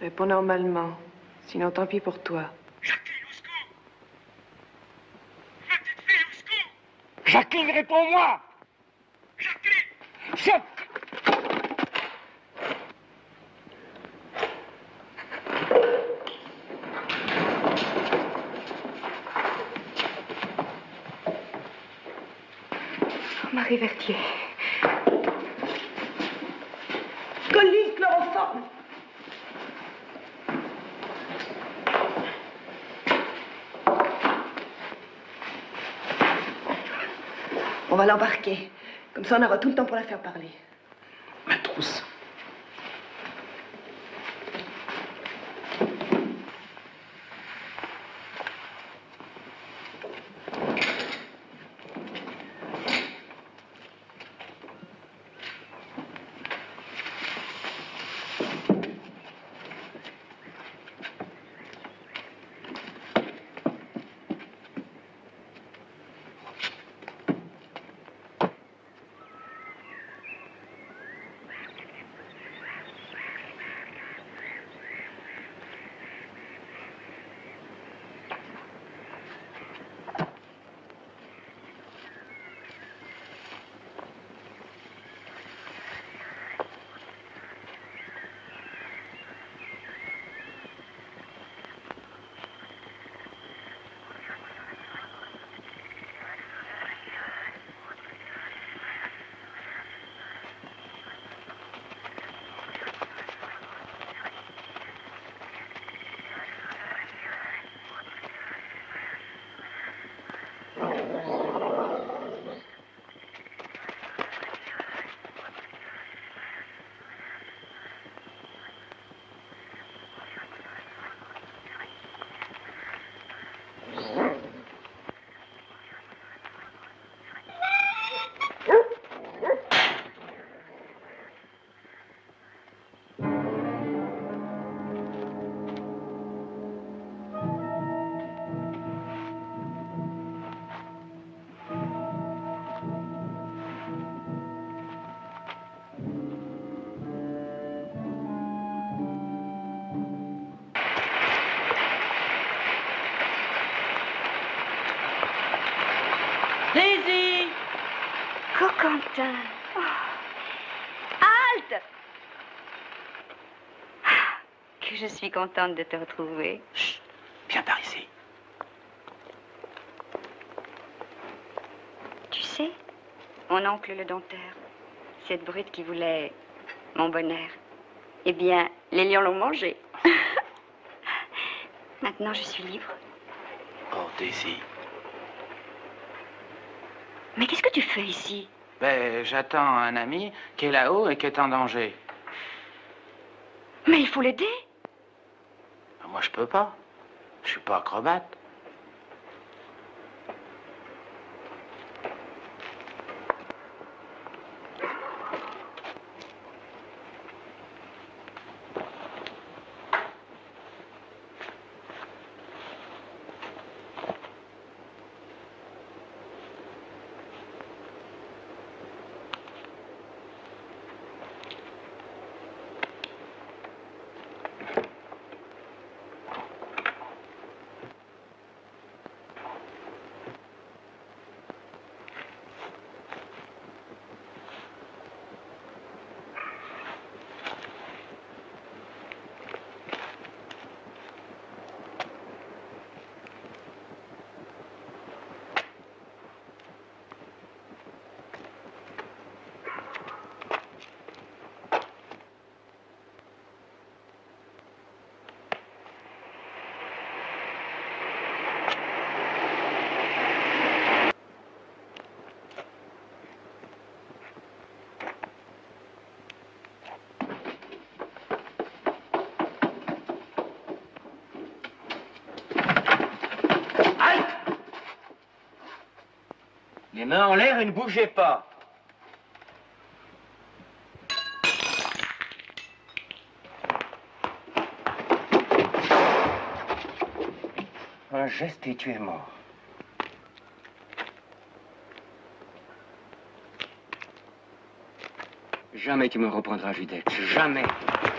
Réponds normalement. Sinon, tant pis pour toi. Jacqueline, au secours! Petite fille, au secours! Jacqueline, réponds-moi! Jacqueline! Chef! Marie Vertier. Colline, chloroforme. On va l'embarquer. Comme ça, on aura tout le temps pour la faire parler. Ma trousse. Daisy! Coquentin! Oh. Halte! Que je suis contente de te retrouver. Chut, viens par ici. Tu sais, mon oncle le dompteur, cette brute qui voulait mon bonheur, eh bien, les lions l'ont mangé. Maintenant, je suis libre. Oh, Daisy. Mais qu'est-ce que tu fais ici? Ben, j'attends un ami qui est là-haut et qui est en danger. Mais il faut l'aider. Moi, je peux pas. Je suis pas acrobate. Les mains en l'air et ne bougez pas. Un geste et tu es mort. Jamais tu me reprendras, Judex. Jamais.